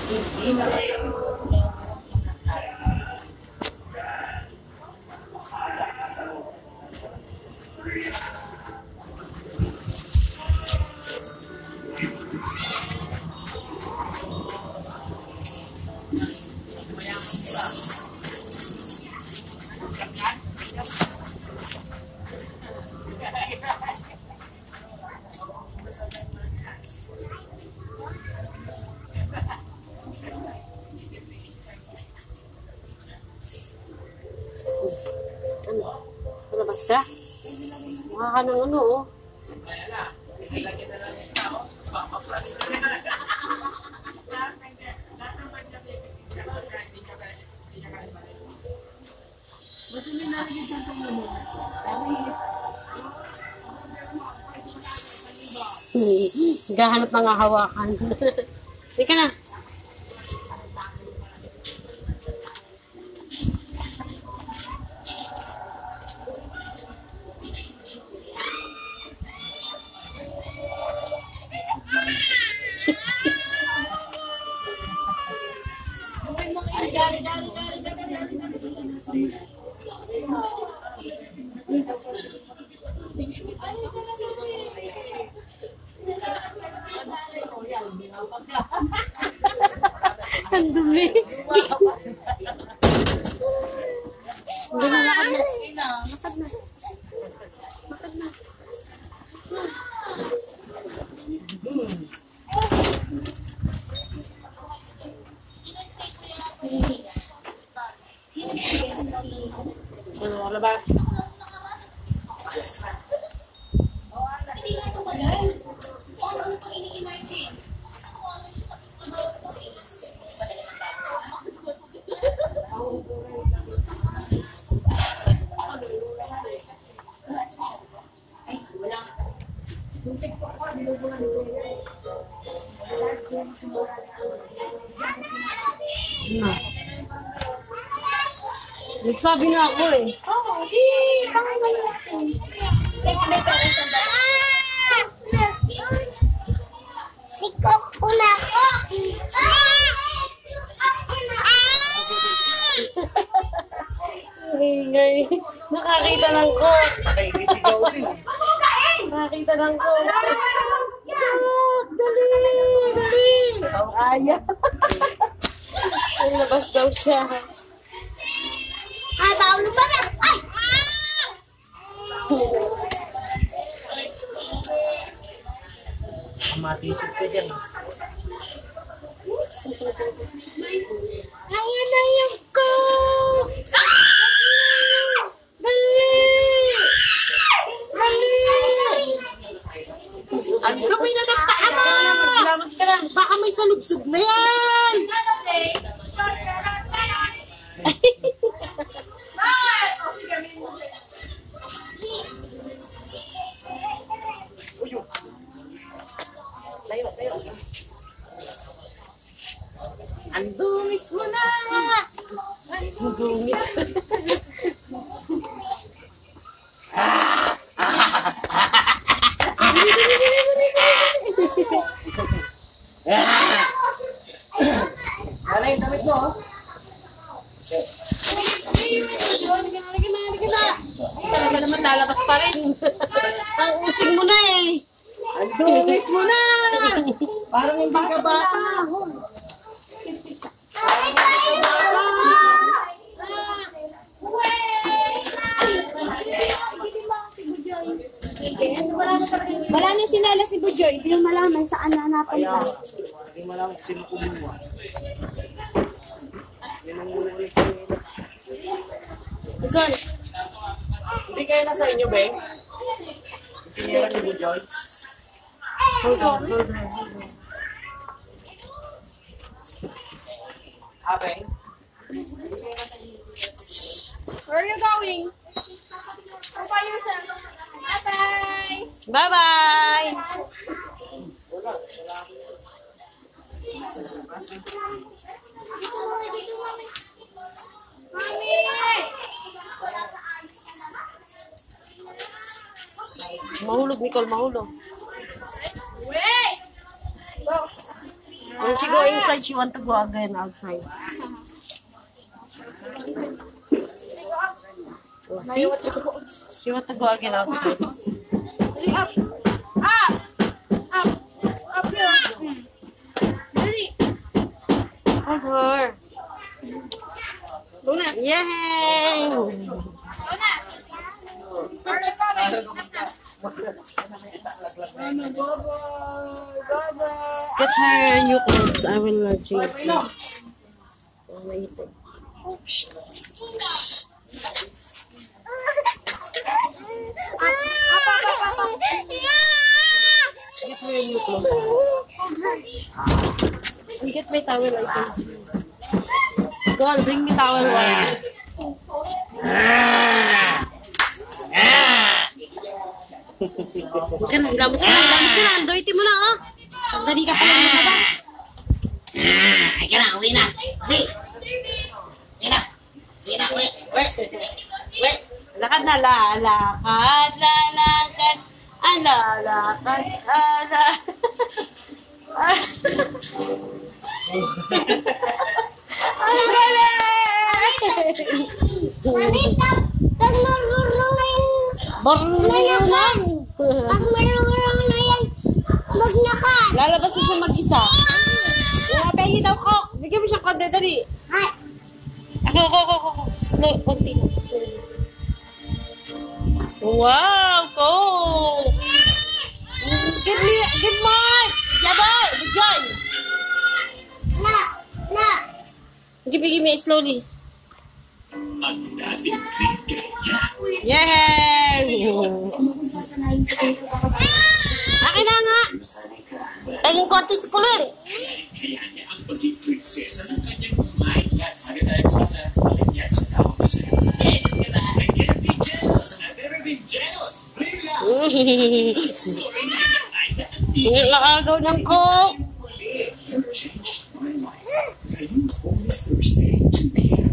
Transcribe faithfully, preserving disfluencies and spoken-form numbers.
Ano? Palabas ka? Mukha ka ng ano, oh. Gahanap mga hawakan. Hindi ka na. Ang dumi. Hindi na, lakad na. Lakad na. Lakad na. Ano, wala ba? Hindi nga ito bagal. Kung ano pang ini-imagine. Na. Nagsabi na ako eh. Oo, di. Pangin mo natin. Teka, may pera sa dalawa. Sikok ko na ako. Ingay. Nakakita ng ko. Nakikisigaw din. Nakakita ng ko. Dali, dali. Aya. Ay, labas daw siya. Ay, bawal na pala. Ay! Matisip ka dyan. Kaya na yung ko. Dali! Dali! Ang dumi na ng paa mo! Maglamat ka lang. Baka may salubsog na yan! Tayo, tayo. Ang dumis mo na! Ang dumis. Wala yung damit mo, oh. Talaga naman lalabas pa rin. Ang using mo na eh. Ang dumis mo na! Parang hindi ka bata. Parang hindi ka bata. Wala na sinalas ni Bujoy. Hindi yung malaman saan na napunta. Kaya, hindi malaman kung sino kumuha. Yan ang ulit ko nila. Ikaw. Hindi kayo nasa inyo, Beng? Tinira si Bujoy. Hold on, hold on, hold on. Ah, Beng? Where are you going? By yourself. Bye-bye! Bye-bye! Mami! Mahulog, Nicole, mahulog. Wait! Go! When she go inside, she want to go again outside. Oh, see? She want to go again outside. Up! Up! Up! Up here! Dali! Hold her. Luna! Yay! Luna! Order pa, baby! Bye-bye! Bye-bye! Get her new clothes. I will uh, change them. Oh, wait. Shh. Shh. Get her new clothes. And get my towel, I think. God, bring me towel. One. Huwag ka na, ilamos ka na, ilamos ka na. Andoitin mo na, oh. Dali ka pa lang lumabas. Ay ka na, uwi na. Uwi. Uwi na. Uwi na, uwi. Uwi. Uwi. Lakad na, lalakad, lalakad, alalakad, ala. Ang galing! Pag marunong Barunong! Pag marunong na yan, maglakad. Lalabas na siya mag-isa. Yung pengi daw, Kok. Bigyan mo siyang konti, dali. Ay, Ako, ako, ako, ako. Slow, konti. Slow. Wow, Kok! Give me, give Mark! Yaboy, good job! na, na. Give me, give me, slowly. Yay! Akin na nga! Naging konti si Kulin! Hindi nakagaw ng Coke!